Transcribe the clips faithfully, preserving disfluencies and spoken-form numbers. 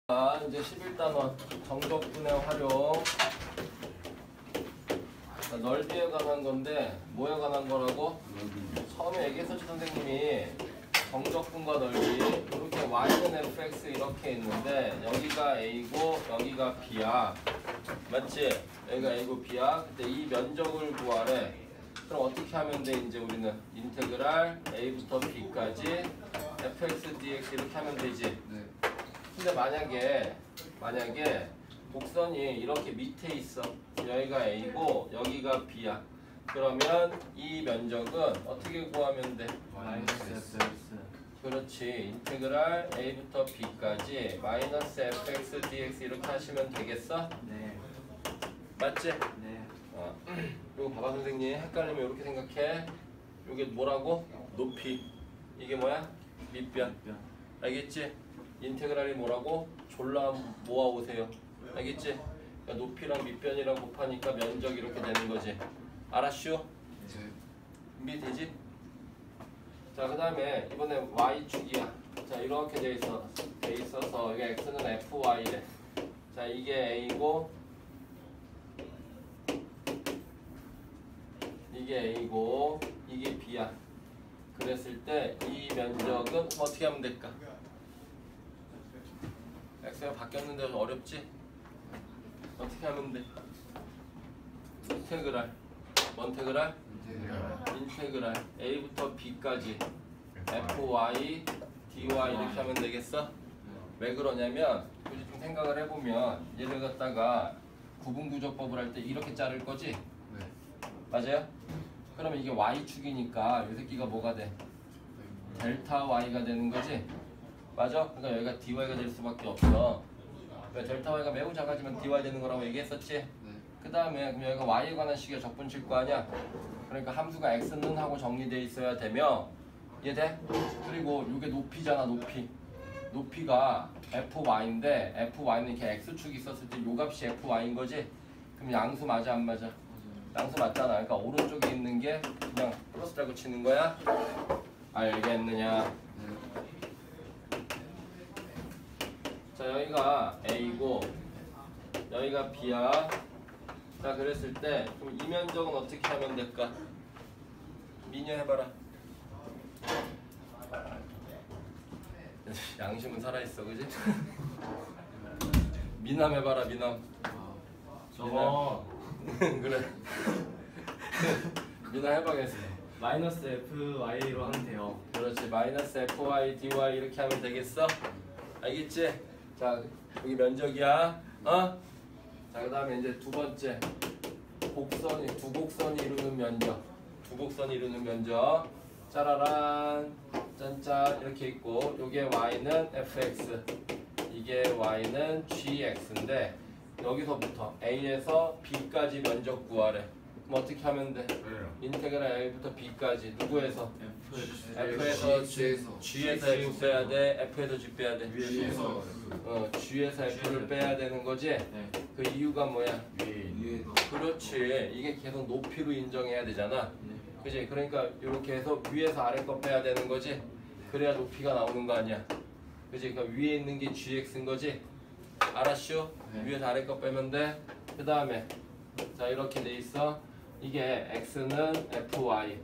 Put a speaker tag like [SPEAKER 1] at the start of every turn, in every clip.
[SPEAKER 1] 자, 이제 십일 단원 정적분의 활용. 자, 넓이에 관한 건데 뭐에 관한 거라고? 처음에 얘기했었지 선생님이 정적분과 넓이 이렇게 y는 fx 이렇게 있는데 여기가 a고 여기가 b야. 맞지? 여기가 a고 b야. 근데 이 면적을 구하래. 그럼 어떻게 하면 돼? 이제 우리는 인테그랄 a부터 b까지 fx dx 이렇게 하면 되지.
[SPEAKER 2] 네.
[SPEAKER 1] 근데 만약에 만약에 곡선이 이렇게 밑에 있어. 여기가 a고 여기가 b야. 그러면 이 면적은 어떻게 구하면 돼?
[SPEAKER 2] 마이너스 fx.
[SPEAKER 1] 그렇지. 인테그랄 a부터 b까지 마이너스 fx dx 이렇게 하시면 되겠어?
[SPEAKER 2] 네.
[SPEAKER 1] 맞지?
[SPEAKER 2] 네.
[SPEAKER 1] 어. 이거 봐봐 선생님. 헷갈리면 이렇게 생각해. 이게 뭐라고? 높이. 이게 뭐야? 밑변. 알겠지? 인테그랄이 뭐라고? 졸라 모아오세요. 알겠지? 그러니까 높이랑 밑변이랑 곱하니까 면적이 이렇게 되는 거지. 알았슈?
[SPEAKER 2] 네.
[SPEAKER 1] 준비되지? 자, 그 다음에 이번에 y축이야. 자, 이렇게 돼 있어. 돼 있어서 이게 x는 fy래. 자, 이게 a고 이게 a고 이게 b야. 그랬을 때 이 면적은 어떻게 하면 될까? x가 바뀌었는데 좀 어렵지? 어떻게 하면 돼? 인테그랄 뭔테그랄?
[SPEAKER 2] 인테그랄.
[SPEAKER 1] 인테그랄 a부터 b까지 fy dy 이렇게 하면 되겠어? 왜 그러냐면 굳이 좀 생각을 해보면 얘를 갖다가 구분구조법을 할 때 이렇게 자를 거지?
[SPEAKER 2] 네.
[SPEAKER 1] 맞아요? 그러면 이게 y축이니까 이 새끼가 뭐가 돼? 델타 y가 되는 거지? 맞아? 그러니까 여기가 dy가 될 수밖에 없어. 왜 델타 y가 매우 작아지면 dy 되는 거라고 얘기했었지?
[SPEAKER 2] 네.
[SPEAKER 1] 그 다음에 그럼 여기가 y에 관한 식의 적분칠 거 아니야? 그러니까 함수가 x는 하고 정리되어 있어야 되며 이해돼? 그리고 이게 높이잖아. 높이 높이가 fy인데 fy는 이렇게 x축이 있었을 때 요 값이 fy인 거지? 그럼 양수 맞아 안 맞아? 양수 맞잖아. 그러니까 오른쪽에 있는 게 그냥 플러스라고 치는 거야? 알겠느냐? 자, 여기가 a고 여기가 b야. 자, 그랬을 때 그럼 이 면적은 어떻게 하면 될까? 미녀 해봐라. 양심은 살아있어, 그지? 미남 해봐라. 미남.
[SPEAKER 2] 저거
[SPEAKER 1] 그래. 미남 해봐겠어.
[SPEAKER 2] 마이너스 fy로 하면 돼요.
[SPEAKER 1] 그렇지. 마이너스 fy dy 이렇게 하면 되겠어? 알겠지? 자, 여기 면적이야. 어? 자, 그 다음에 이제 두 번째 곡선이 두 곡선이 이루는 면적. 두 곡선이 이루는 면적. 짜라란 짠짠 이렇게 있고 요게 y는 fx 이게 y는 gx인데 여기서부터 a에서 b까지 면적 구하래. 그럼 어떻게 하면 돼? 인테그랄 a부터 b까지 누구에서? f에서
[SPEAKER 2] G에서.
[SPEAKER 1] g에서 f 빼야 돼? f에서 g 빼야 돼?
[SPEAKER 2] G에서.
[SPEAKER 1] 어, g에서 f를 빼야 되는 거지?
[SPEAKER 2] 네.
[SPEAKER 1] 그 이유가 뭐야?
[SPEAKER 2] 위에.
[SPEAKER 1] 그렇지. 이게 계속 높이로 인정해야 되잖아.
[SPEAKER 2] 네.
[SPEAKER 1] 그지? 그러니까 이렇게 해서 위에서 아래 거 빼야 되는 거지? 그래야 높이가 나오는 거 아니야? 그지? 그러니까 위에 있는 게 gx인 거지? 알았슈?
[SPEAKER 2] 네.
[SPEAKER 1] 위에서 아래 거 빼면 돼. 그 다음에 자, 이렇게 돼 있어. 이게 x는 fy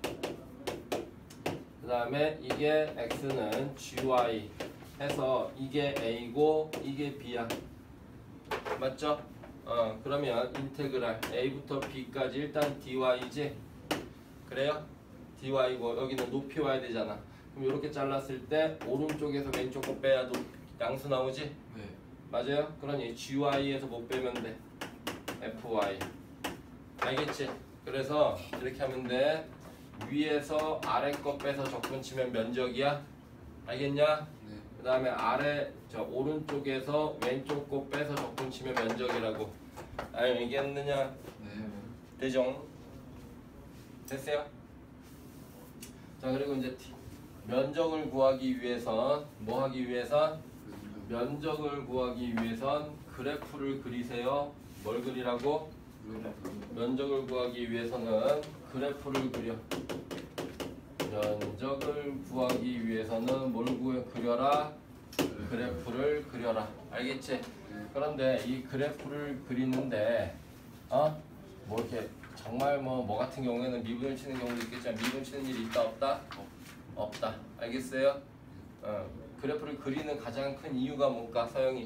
[SPEAKER 1] 그 다음에 이게 x는 gy 해서 이게 a고 이게 b야. 맞죠? 어, 그러면 인테그랄 a부터 b까지 일단 dy지? 그래요? dy고 여기는 높이 와야 되잖아. 그럼 이렇게 잘랐을 때 오른쪽에서 왼쪽 거 빼야 도 양수 나오지?
[SPEAKER 2] 네.
[SPEAKER 1] 맞아요? 그러니 gy에서 못 빼면 돼. fy 알겠지? 그래서 이렇게 하면 돼. 위에서 아래 거 빼서 적분치면 면적이야. 알겠냐?
[SPEAKER 2] 네.
[SPEAKER 1] 그 다음에 아래 저 오른쪽에서 왼쪽 거 빼서 적분치면 면적이라고. 알겠느냐?
[SPEAKER 2] 네.
[SPEAKER 1] 되죠? 됐어요? 자, 그리고 이제 면적을 구하기 위해선 뭐 하기 위해선? 면적을 구하기 위해선 그래프를 그리세요. 뭘 그리라고? 면적을 구하기 위해서는 그래프를 그려. 면적을 구하기 위해서는 뭘 그려라? 그래프를 그려라. 알겠지? 그런데 이 그래프를 그리는데 어? 뭐 이렇게 정말 뭐 뭐 같은 경우에는 미분을 치는 경우도 있겠지만 미분 치는 일이 있다 없다? 없다. 알겠어요? 어, 그래프를 그리는 가장 큰 이유가 뭘까? 서영이.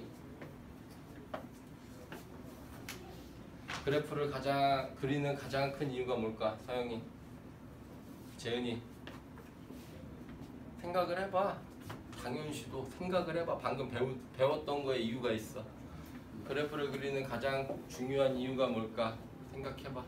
[SPEAKER 1] 그래프를 가장 그리는 가장 큰 이유가 뭘까? 서영이. 재은이. 생각을 해봐. 당연시도 생각을 해봐. 방금 배우, 배웠던 거에 이유가 있어. 그래프를 그리는 가장 중요한 이유가 뭘까? 생각해봐.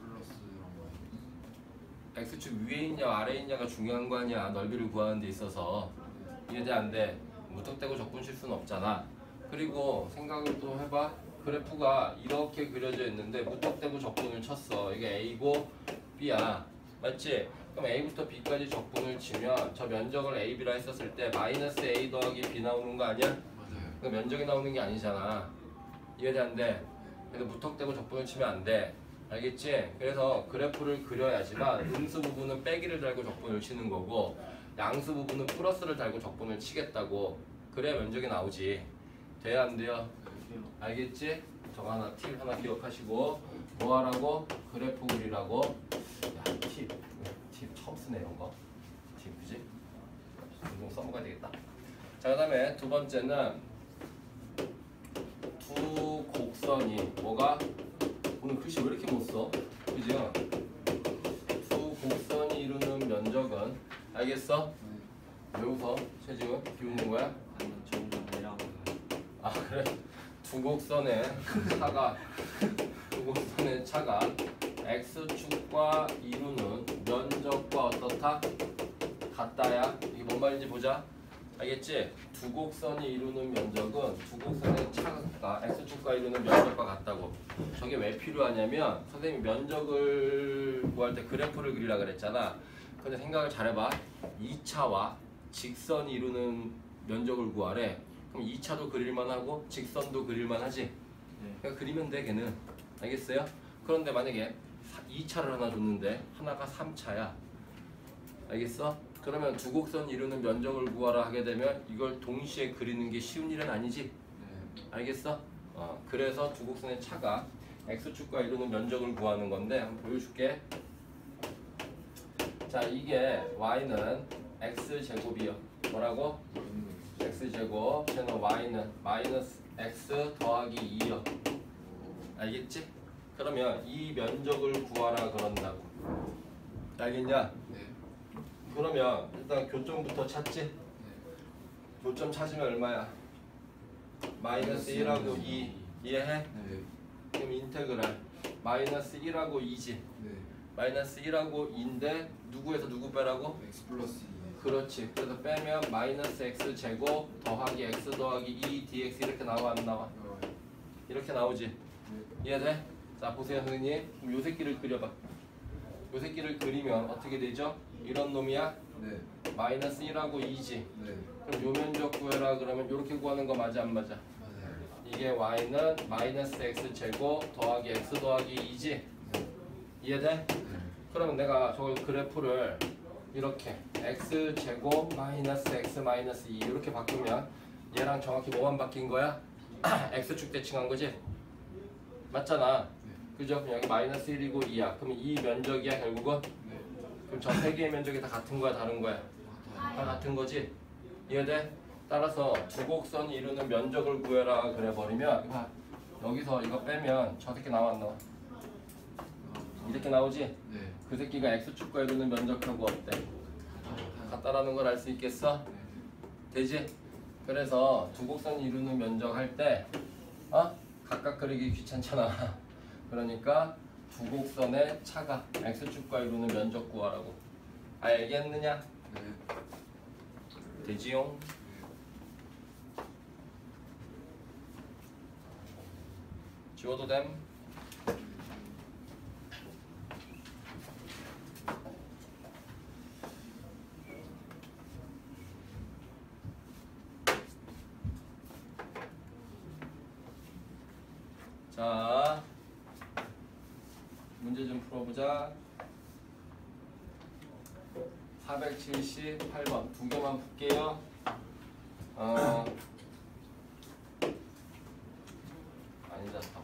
[SPEAKER 1] x축 위에 있냐 아래에 있냐가 중요한 거 아니야. 넓이를 구하는 데 있어서. 이해돼 안 돼? 무턱대고 적분 실수는 없잖아. 그리고 생각을 또 해봐. 그래프가 이렇게 그려져 있는데 무턱대고 적분을 쳤어. 이게 A고 B야. 맞지? 그럼 A부터 B까지 적분을 치면 저 면적을 A, B라 했었을 때 마이너스 A 더하기 B 나오는 거 아니야?
[SPEAKER 2] 맞아요.
[SPEAKER 1] 그 면적이 나오는 게 아니잖아. 이해돼 안 돼? 그래서 무턱대고 적분을 치면 안 돼. 알겠지? 그래서 그래프를 그려야지만 음수 부분은 빼기를 달고 적분을 치는 거고 양수 부분은 플러스를 달고 적분을 치겠다고. 그래야 면적이 나오지. 돼야 안 돼요? 알겠지? 저거 하나 팁 하나 기억하시고 뭐 하라고? 그래프 그리라고. 야, 팁. 팁 처음 쓰네 이런 거. 팁 그지? 좀 써먹어야 되겠다. 자, 그 다음에 두 번째는 두 곡선이 뭐가? 오늘 글씨 왜 이렇게 못 써? 그죠? 두 곡선이 이루는 면적은 알겠어? 왜 웃어? 최지훈? 비웃는 거야?
[SPEAKER 2] 아니 정답이랑
[SPEAKER 1] 아 그래? 두 곡선의 차가 두 곡선의 차가 x축과 이루는 면적과 어떻다? 같다야. 이게 뭔 말인지 보자. 알겠지? 두 곡선이 이루는 면적은 두 곡선의 차가 x축과 이루는 면적과 같다고. 저게 왜 필요하냐면 선생님이 면적을 구할 때 그래프를 그리라 그랬잖아. 근데 생각을 잘해봐. 이 차와 직선이 이루는 면적을 구하래. 그럼 이 차도 그릴만 하고 직선도 그릴만 하지.
[SPEAKER 2] 네.
[SPEAKER 1] 그러니까 그리면 돼 걔는. 알겠어요? 그런데 만약에 이 차를 하나 줬는데 하나가 삼 차야. 알겠어? 그러면 두 곡선 이루는 면적을 구하라 하게 되면 이걸 동시에 그리는 게 쉬운 일은 아니지.
[SPEAKER 2] 네.
[SPEAKER 1] 알겠어? 어, 그래서 두 곡선의 차가 x축과 이루는 면적을 구하는 건데 한번 보여줄게. 자, 이게 y는 x제곱이요. 뭐라고? x제곱 쟤는 y는 마이너스 x 더하기 이요. 알겠지? 그러면 이 면적을 구하라 그런다고. 알겠냐?
[SPEAKER 2] 네.
[SPEAKER 1] 그러면 일단 교점부터 찾지?
[SPEAKER 2] 네.
[SPEAKER 1] 교점 찾으면 얼마야? 마이너스 일하고 이. 이해해?
[SPEAKER 2] 네.
[SPEAKER 1] 그럼 인테그랄 마이너스 일하고 이지.
[SPEAKER 2] 네.
[SPEAKER 1] 마이너스 일하고 이인데 누구에서 누구 빼라고?
[SPEAKER 2] x 플러스 이.
[SPEAKER 1] 그렇지. 그래서 빼면 마이너스 x 제곱 더하기 x 더하기 이 dx 이렇게 나와 안 나와?
[SPEAKER 2] 어,
[SPEAKER 1] 이렇게 나오지.
[SPEAKER 2] 네.
[SPEAKER 1] 이해돼? 자 보세요 선생님. 그럼 요 새끼를 그려봐. 요 새끼를 그리면 어떻게 되죠? 이런 놈이야?
[SPEAKER 2] 네.
[SPEAKER 1] 마이너스 일하고 이지.
[SPEAKER 2] 네.
[SPEAKER 1] 그럼 요 면적 구해라 그러면 요렇게 구하는 거 맞아 안 맞아?
[SPEAKER 2] 맞아요.
[SPEAKER 1] 이게 y는 마이너스 x 제곱 더하기 x 더하기 이지.
[SPEAKER 2] 네.
[SPEAKER 1] 이해돼?
[SPEAKER 2] 네.
[SPEAKER 1] 그러면 내가 저 그래프를 이렇게 x 제곱 마이너스 x 마이너스 이 이렇게 바꾸면 얘랑 정확히 뭐만 바뀐 거야? x축 대칭한 거지? 맞잖아. 그죠? 그럼 여기 마이너스 일이고 이야. 그럼 이 면적이야 결국은?
[SPEAKER 2] 네.
[SPEAKER 1] 그럼 저 세 개의 면적이 다 같은 거야 다른 거야? 다 같은 거지? 이해돼? 따라서 두 곡선이 이루는 면적을 구해라 그래 버리면 봐. 여기서 이거 빼면 저 새끼 나와 안 나와? 이렇게 나오지?
[SPEAKER 2] 네.
[SPEAKER 1] 그 새끼가 x축과 이루는 면적하고 어때? 같다라는 걸 알 수 있겠어? 되지? 그래서 두 곡선이 이루는 면적 할 때 어? 각각 그리기 귀찮잖아. 그러니까 두 곡선의 차가 x축과 이루는 면적 구하라고. 알겠느냐?
[SPEAKER 2] 네.
[SPEAKER 1] 되지용? 지워도 됨? 자, 문제 좀 풀어보자. 사백칠십팔 번 두 개만 풀게요. 어,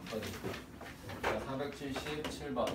[SPEAKER 1] 자, 사백칠십칠 번.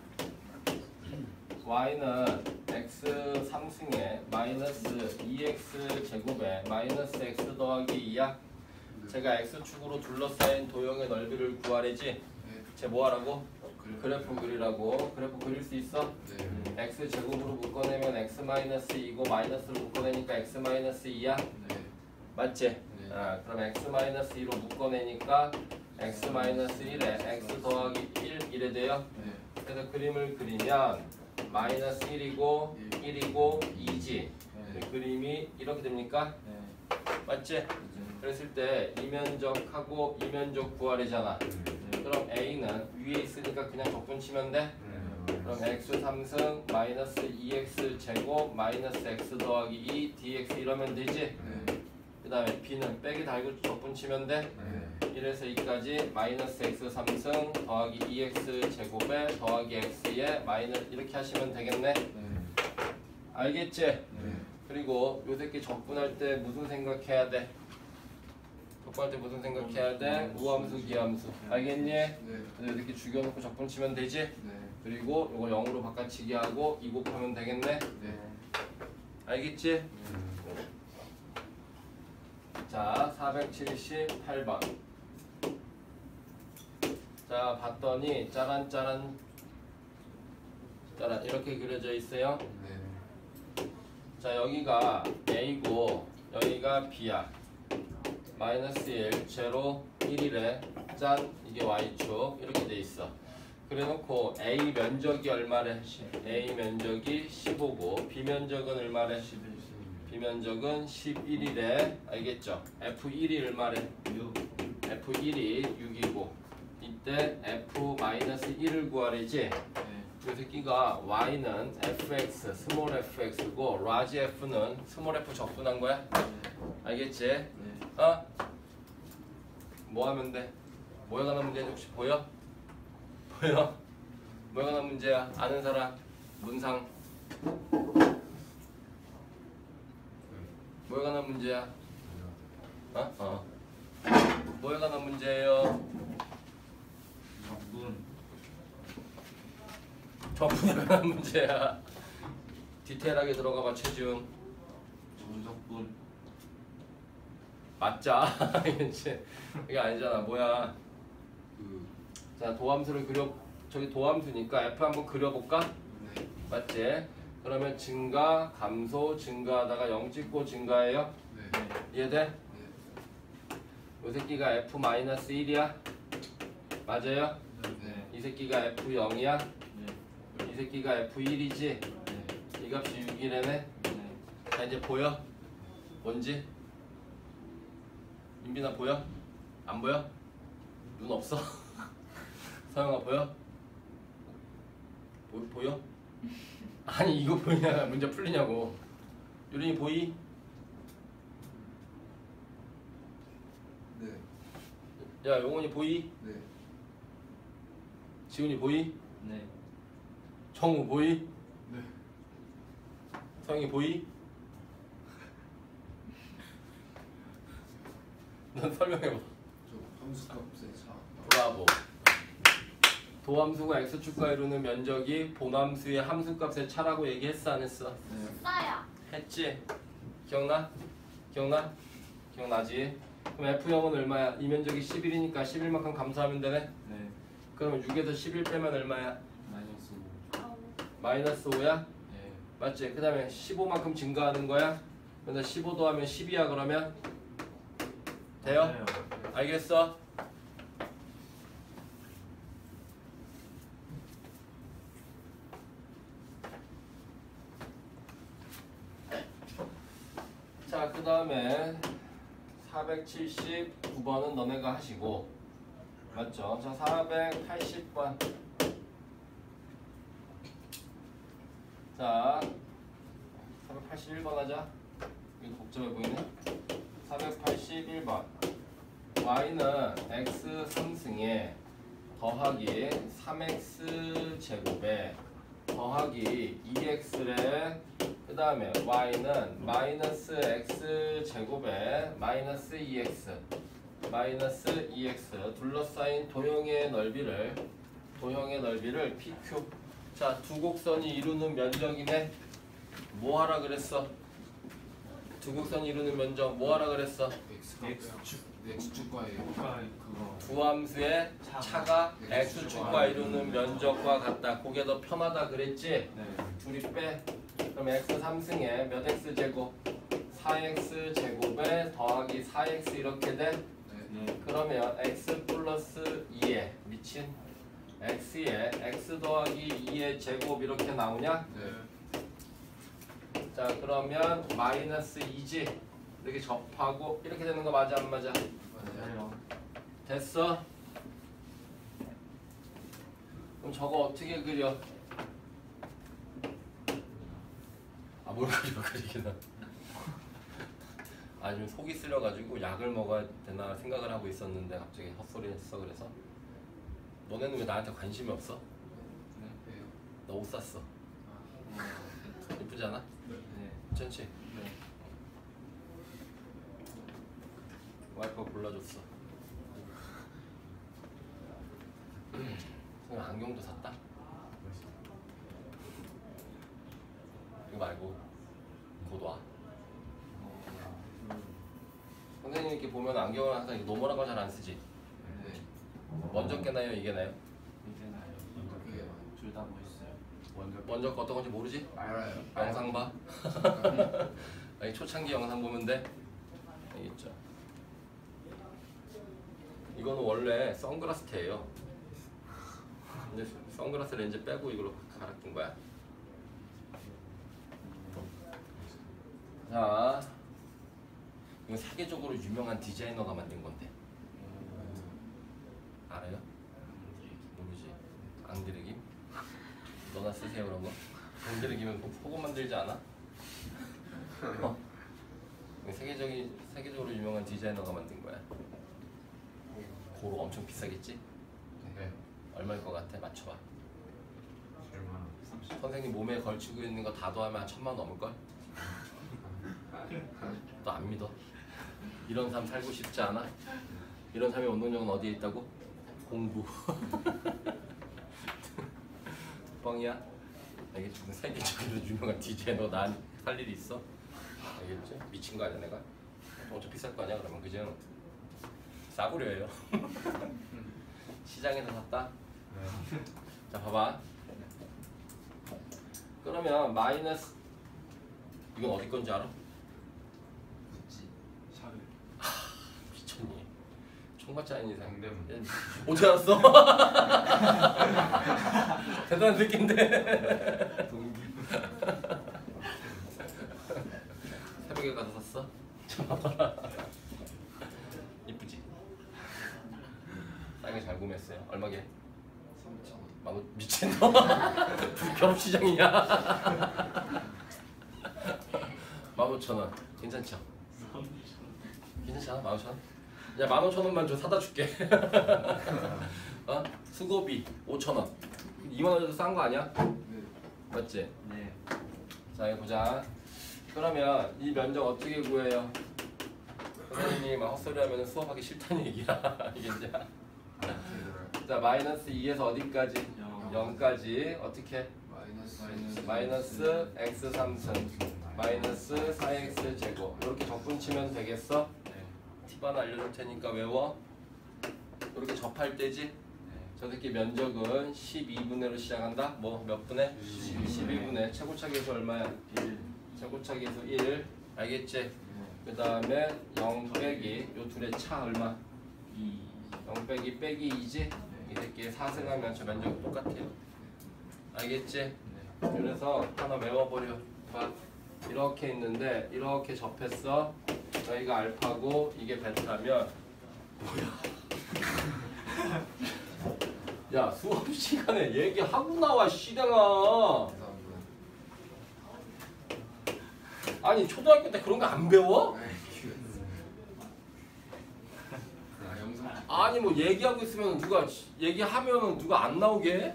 [SPEAKER 1] y는 x 삼 승에 마이너스 이 엑스 제곱에 마이너스 x 더하기 이야. 제가 x축으로 둘러싸인 도형의 넓이를 구하래지.
[SPEAKER 2] 네.
[SPEAKER 1] 쟤 뭐하라고?
[SPEAKER 2] 그래프.
[SPEAKER 1] 그래프 그리라고. 그래프 그릴 수 있어?
[SPEAKER 2] 네.
[SPEAKER 1] x 제곱으로 묶어내면 x 마이너스 이고 마이너스로 묶어내니까 x 마이너스 이야.
[SPEAKER 2] 네.
[SPEAKER 1] 맞지?
[SPEAKER 2] 네.
[SPEAKER 1] 아, 그럼 x 마이너스 이로 묶어내니까 x 마이너스 일에 x 더하기 일 이래 돼요.
[SPEAKER 2] 네.
[SPEAKER 1] 그래서 그림을 그리면 마이너스 일이고 일이고 이지.
[SPEAKER 2] 네.
[SPEAKER 1] 그림이 이렇게 됩니까?
[SPEAKER 2] 네.
[SPEAKER 1] 맞지?
[SPEAKER 2] 이제.
[SPEAKER 1] 그랬을 때 이면적하고 이면적 구하래잖아.
[SPEAKER 2] 네.
[SPEAKER 1] 그럼 a는 위에 있으니까 그냥 적분치면 돼.
[SPEAKER 2] 네.
[SPEAKER 1] 그럼 x 삼 승 마이너스 이 엑스 제곱 마이너스 x 더하기 이 dx 이러면 되지.
[SPEAKER 2] 네.
[SPEAKER 1] 그 다음에 b는 빼기 달고 적분치면 돼.
[SPEAKER 2] 네.
[SPEAKER 1] 일에서 이까지 마이너스 x 삼 승 더하기 이 엑스 제곱에 더하기 x에 마이너스 이렇게 하시면 되겠네.
[SPEAKER 2] 네.
[SPEAKER 1] 알겠지?
[SPEAKER 2] 네.
[SPEAKER 1] 그리고 요 새끼 적분할 때 무슨 생각해야 돼? 적분할 때 무슨 생각해야 돼? 우함수 기함수. 알겠니?
[SPEAKER 2] 네.
[SPEAKER 1] 그래서 이렇게 죽여놓고 적분치면 되지?
[SPEAKER 2] 네.
[SPEAKER 1] 그리고 이거 영으로 바꿔치기 하고 이 곱하면 되겠네?
[SPEAKER 2] 네.
[SPEAKER 1] 알겠지? 자, 사백칠십팔 번. 자, 봤더니 짜란짜란 짜란 이렇게 그려져 있어요.
[SPEAKER 2] 네.
[SPEAKER 1] 자, 여기가 A고 여기가 B야. 마이너스 일, 제로, 일이래. 짠, 이게 Y축 이렇게 돼 있어. 그래놓고 A 면적이 얼마래? A 면적이 십오고 B 면적은 얼마래?
[SPEAKER 2] 십일.
[SPEAKER 1] B 면적은 십일이래. 알겠죠? 에프 일이 얼마래?
[SPEAKER 2] 육.
[SPEAKER 1] 에프 일이 육이고 이때 F 마이너스 일을 구하래지.
[SPEAKER 2] 네.
[SPEAKER 1] 이 새끼가 Y는 에프엑스, 스몰 에프엑스고 라지 F는 스몰 F 적분한 거야. 알겠지?
[SPEAKER 2] 네.
[SPEAKER 1] 어? 뭐 하면 돼? 뭐에 관한 문제인지 혹시 보여? 보여? 뭐에 관한 문제야? 아는 사람? 문상? 뭐에 관한 문제야? 어? 어. 뭐에 관한 문제예요?
[SPEAKER 2] 적분.
[SPEAKER 1] 적분에 관한 문제야. 디테일하게 들어가봐 최지훈.
[SPEAKER 2] 전적분.
[SPEAKER 1] 맞자. 이게 이게 아니잖아. 뭐야?
[SPEAKER 2] 그.
[SPEAKER 1] 자, 도함수를 그려. 저기 도함수니까 F 한번 그려볼까?
[SPEAKER 2] 네.
[SPEAKER 1] 맞지? 그러면 증가, 감소, 증가하다가 영 찍고 증가해요.
[SPEAKER 2] 네.
[SPEAKER 1] 이해돼?
[SPEAKER 2] 네.
[SPEAKER 1] 이 새끼가 에프 마이너스 일이야. 맞아요?
[SPEAKER 2] 네.
[SPEAKER 1] 이 새끼가 에프 영이야.
[SPEAKER 2] 네.
[SPEAKER 1] 이 새끼가 에프 일이지.
[SPEAKER 2] 네.
[SPEAKER 1] 이 값이 육이래네.
[SPEAKER 2] 네.
[SPEAKER 1] 자, 이제 보여? 뭔지? 윤빈아 보여? 안 보여? 눈 없어? 서영아 보여? 보, 보여? 아니 이거 보이냐 문제 풀리냐고. 유린이 보이?
[SPEAKER 2] 네.
[SPEAKER 1] 야 용원이 보이?
[SPEAKER 2] 네.
[SPEAKER 1] 지훈이 보이?
[SPEAKER 2] 네.
[SPEAKER 1] 정우 보이?
[SPEAKER 2] 네.
[SPEAKER 1] 서영이 보이? 넌 설명해봐.
[SPEAKER 2] 저 함수값의 차.
[SPEAKER 1] 브라보. 도함수가 x축과 이루는 면적이 본함수의 함수값의 차라고 얘기했어 안 했어?
[SPEAKER 2] 네.
[SPEAKER 3] 써요.
[SPEAKER 1] 했지? 기억나? 기억나? 기억나지? 그럼 에프 영은 얼마야? 이 면적이 십일이니까 십일만큼 감소하면 되네?
[SPEAKER 2] 네.
[SPEAKER 1] 그러면 육에서 십일 빼면 얼마야?
[SPEAKER 2] 마이너스 오.
[SPEAKER 3] 아우.
[SPEAKER 1] 마이너스 오야?
[SPEAKER 2] 네.
[SPEAKER 1] 맞지? 그 다음에 십오만큼 증가하는 거야? 근데 십오 더하면 십이야 그러면? 돼요?
[SPEAKER 2] 맞아요.
[SPEAKER 1] 알겠어? 자, 그 다음에 사백칠십구 번은 너네가 하시고 맞죠? 자, 사백팔십 번. 자, 사백팔십일 번 하자. 이거 복잡해 보이네. 사백팔십일 번. y는 x 삼 승에 더하기 삼 엑스 제곱에 더하기 이 엑스래. 그 다음에 y는 마이너스 x 제곱에 마이너스 이 엑스 마이너스 이 엑스 둘러싸인 도형의 넓이를 도형의 넓이를 피큐. 자, 두 곡선이 이루는 면적이네. 뭐 하라 그랬어? 두 곡선이 이루는 면적 뭐 하라 그랬어?
[SPEAKER 2] X축 X축과예요. 그거
[SPEAKER 1] 두 함수의 차가 x축과 이루는 면적과 같다. 그게 더 편하다 그랬지?
[SPEAKER 2] 네.
[SPEAKER 1] 둘이 빼. 그럼 x 삼승에 몇 x 제곱? 사 엑스 제곱에 더하기 사 엑스 이렇게 돼?
[SPEAKER 2] 네.
[SPEAKER 1] 그러면 x 플러스 이에 미친 x에 x 더하기 이의 제곱 이렇게 나오냐?
[SPEAKER 2] 네.
[SPEAKER 1] 자, 그러면 마이너스 이지 이렇게 접하고 이렇게 되는 거 맞아 안 맞아?
[SPEAKER 2] 맞아요.
[SPEAKER 1] 됐어? 그럼 저거 어떻게 그려? 아, 뭘 그려 그리기는. 아니면 속이 쓰려가지고 약을 먹어야 되나 생각을 하고 있었는데 갑자기 헛소리 했어. 그래서 너네는 왜 나한테 관심이 없어?
[SPEAKER 2] 네. 왜요?
[SPEAKER 1] 너 옷 샀어.
[SPEAKER 2] 아.
[SPEAKER 1] 예쁘지 않아?
[SPEAKER 2] 네.
[SPEAKER 1] 괜찮지?
[SPEAKER 2] 네.
[SPEAKER 1] 와이프가 골라줬어. 그럼 안경도 샀다? 이거 말고 곧 와. 선생님 이렇게 보면 안경은 항상 이렇게 노멀한 거 잘 안 쓰지?
[SPEAKER 2] 네.
[SPEAKER 1] 먼저 깨나요? 이게 나요?
[SPEAKER 3] 이게 나요.
[SPEAKER 2] 그게
[SPEAKER 3] 둘다 멋있어요. 먼저
[SPEAKER 1] 먼저 거 어떤 건지 모르지?
[SPEAKER 2] 알아요.
[SPEAKER 1] 영상 봐. 아니, 초창기 영상 보면 돼. 알겠죠? 이거는 원래 선글라스 테예요. 근데 선글라스 렌즈 빼고 이걸로 갈아 낀 거야. 자, 이건 세계적으로 유명한 디자이너가 만든 건데 알아요? 모르지. 앙드레김? 너나 쓰세요 그런 거. 앙드레김은 뭐 속옷 만들지 않아? 어. 세계적인 세계적으로 유명한 디자이너가 만든 거야. 고로 엄청 비싸겠지?
[SPEAKER 2] 네.
[SPEAKER 1] 얼마일 것 같아? 맞춰봐.
[SPEAKER 3] 얼마나? 삼십.
[SPEAKER 1] 선생님 몸에 걸치고 있는 거 다 더하면 한 천만 원 넘을걸? 너 안 믿어? 이런 삶 살고 싶지 않아? 이런 삶의 원동력은 어디에 있다고? 공부. 뻥이야? 알겠지? 세계적으로 유명한 디자이너 난 살 일이 있어? 알겠지? 미친 거 아니야 내가? 엄청 비쌀 거 아니야 그러면 그죠? 싸구려예요. 시장에서 샀다? 자 봐봐. 그러면 마이너스 이건 어디 건지 알아?
[SPEAKER 2] 굳이
[SPEAKER 3] 샤를.
[SPEAKER 1] 미쳤니? 총맞지 않은 이상
[SPEAKER 3] 강대문.
[SPEAKER 1] 어디 알았어? 대단한 새끼인데.
[SPEAKER 3] 동기.
[SPEAKER 1] 새벽에 가서 샀어? 이쁘지? 싸게 잘 구매했어요. 얼마게?
[SPEAKER 2] 삼천 원.
[SPEAKER 1] 만 미친 너? 결혼 시장이냐? 만 오천 원. 괜찮죠? 괜찮지 않아? 만 오천 원? 야, 만 오천 원만 줘 사다 줄게. 어? 수고비 오천 원. 이만 원도 싼 거 아니야?
[SPEAKER 2] 네.
[SPEAKER 1] 맞지?
[SPEAKER 3] 네.
[SPEAKER 1] 자, 이거 보자. 그러면 이 면적 어떻게 구해요? 선생님이 막 헛소리 하면 수업하기 싫다는 얘기야. 이게 이제. 자, 마이너스 이에서 어디까지?
[SPEAKER 3] 영.
[SPEAKER 1] 영까지 어떻게?
[SPEAKER 2] 마이너스
[SPEAKER 3] 마이너스
[SPEAKER 1] 마이너스 x 삼승 마이너스 사 엑스 제곱 이렇게 적분치면 되겠어?
[SPEAKER 3] 네.
[SPEAKER 1] 팁 하나 알려줄 테니까 외워. 이렇게 접할 때지?
[SPEAKER 3] 네.
[SPEAKER 1] 저 새끼 면적은 십이 분의로 시작한다? 뭐 몇 분의? 십이 분의. 최고차 계수 얼마야?
[SPEAKER 3] 일.
[SPEAKER 1] 최고차 계수 일. 알겠지? 그 다음에 영 빼기 요 둘의 차 얼마?
[SPEAKER 3] 이.
[SPEAKER 1] 영 빼기 빼기 이지? 이 새끼의 사승하면 저 면적 똑같아요. 알겠지?
[SPEAKER 3] 네.
[SPEAKER 1] 그래서 하나 외워버려. 봐. 이렇게 있는데 이렇게 접했어. 여기가 알파고 이게 베타면 뭐야? 야, 수업 시간에 얘기하고 나와 시댕아.
[SPEAKER 2] 감사합니다.
[SPEAKER 1] 아니 초등학교 때 그런 거 안 배워?
[SPEAKER 2] 아 영상 찍-
[SPEAKER 1] 아니 뭐 얘기하고 있으면 누가 얘기하면 누가 안 나오게 해?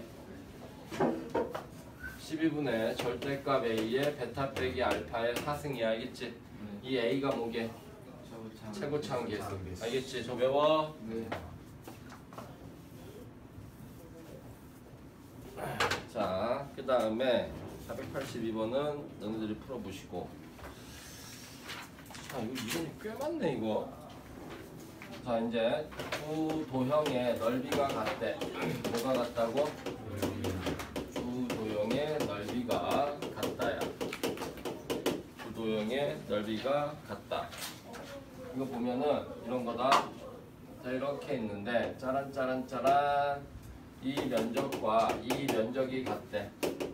[SPEAKER 1] 십이 분의 절대값 A의 베타 빼기 알파의 사승이야. 알겠지? 이 A가 뭐게?
[SPEAKER 3] 저차
[SPEAKER 1] 최고차원 계수. 알겠지? 저 외워.
[SPEAKER 2] 네.
[SPEAKER 1] 자, 그 다음에 사백팔십이 번은 너희들이 풀어보시고. 자, 이거 이름이 꽤 많네 이거. 자, 이제 두 도형의 넓이가 같대. 뭐가 같다고? 두 도형의 넓이가 같다야. 두 도형의 넓이가 같다. 이거 보면은 이런 거다. 자, 이렇게 있는데 짜란 짜란 짜란 이 면적과 이 면적이 같대.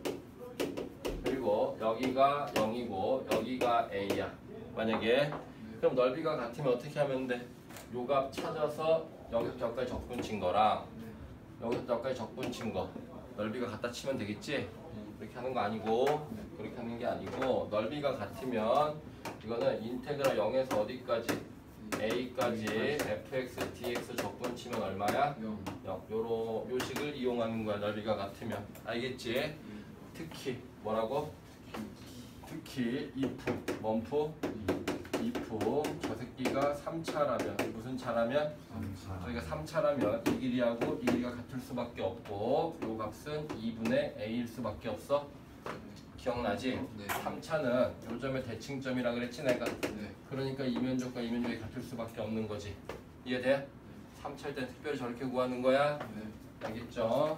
[SPEAKER 1] 그리고 여기가 영이고 여기가 A야. 만약에 그럼 넓이가 같으면 어떻게 하면 돼? 요 값 찾아서 여기서 여기까지 적분친 거랑 여기서 여기까지 적분친 거 넓이가 같다 치면 되겠지? 그렇게 하는 거 아니고 그렇게 하는 게 아니고 넓이가 같으면 이거는 인테그랄 영에서 어디까지? A까지 fx, dx 적분치면 얼마야?
[SPEAKER 2] 영.
[SPEAKER 1] 영. 요로 요식을 이용하는 거야. 넓이가 같으면. 알겠지? 특히 뭐라고? 특히 if, 원프, if 저 새끼가 삼 차라면 무슨 차라면? 저희가 삼 차라면 이 길이하고 이 길이가 같을 수밖에 없고 요 값은 이분의 a일 수밖에 없어. 기억나지?
[SPEAKER 2] 네.
[SPEAKER 1] 삼 차는 요점의 대칭점이라 그랬지 내가.
[SPEAKER 2] 네.
[SPEAKER 1] 그러니까 이 면적과 이 면적이 같을 수밖에 없는 거지. 이해돼? 삼 차일 땐 특별히 저렇게 구하는 거야.
[SPEAKER 2] 네.
[SPEAKER 1] 알겠죠?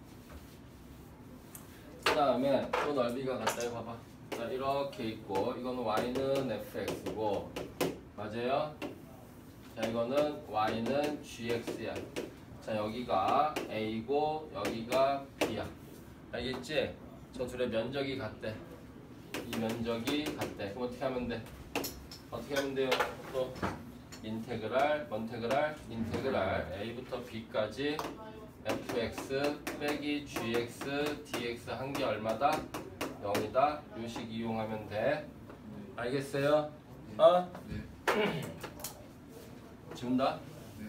[SPEAKER 1] 그 다음에 또 넓이가 같다. 이거 봐봐. 자, 이렇게 있고 이거는 y는 fx고 맞아요? 자, 이거는 y는 gx야. 자, 여기가 a고 여기가 b야. 알겠지? 저 둘의 면적이 같대. 이 면적이 같대. 그럼 어떻게 하면 돼? 어떻게 하면 돼요? 또 인테그랄, 먼테그랄, 인테그랄 a부터 b까지 fx 빼기 gx dx 한 게 얼마다? 영이다. 요식 이용하면 돼. 알겠어요? 어?
[SPEAKER 2] 네.
[SPEAKER 1] 지운다?
[SPEAKER 2] 네.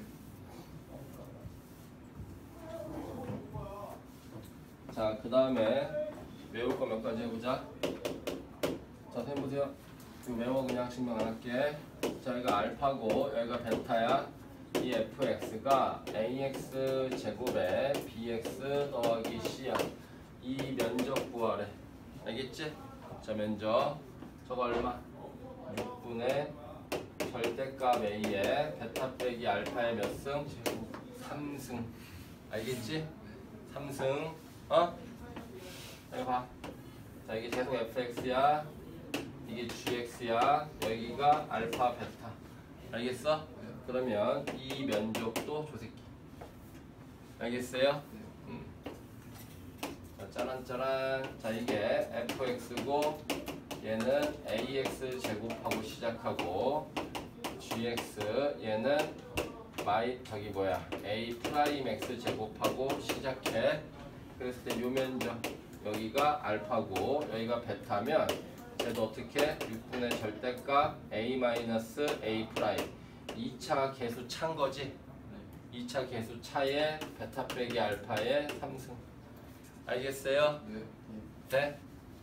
[SPEAKER 1] 자, 그 다음에 외울 거 몇 가지 해보자. 자, 해보세요. 이거 외워 그냥 증명 안 할게. 자, 여기가 알파고 여기가 베타야. 이 fx가 ax 제곱에 bx 더하기 c야. 이 면적 구하래. 알겠지? 자, 면적 저거 얼마? 육 분의 절대값 a에 베타 빼기 알파의 몇 승? 삼 승. 알겠지? 삼 승. 어? 여기 봐. 자, 이게 계속 fx야. 이게 gx야. 여기가 알파 베타. 알겠어? 그러면 이 면적도 저 새끼. 알겠어요? 음. 자, 짜란 짜란. 자, 이게 fx고 얘는 ax 제곱하고 시작하고 gx 얘는 마이 저기 뭐야 a 프라임 x 제곱하고 시작해. 그랬을 때 요 면적 여기가 알파고 여기가 베타면 얘도 어떻게? 육 분의 절대값 a 마이너스 a 프라임 이 차 계수 차인 거지? 이 차 계수 차에 베타 빼기 알파의 삼 승. 알겠어요?
[SPEAKER 2] 네.
[SPEAKER 1] 돼?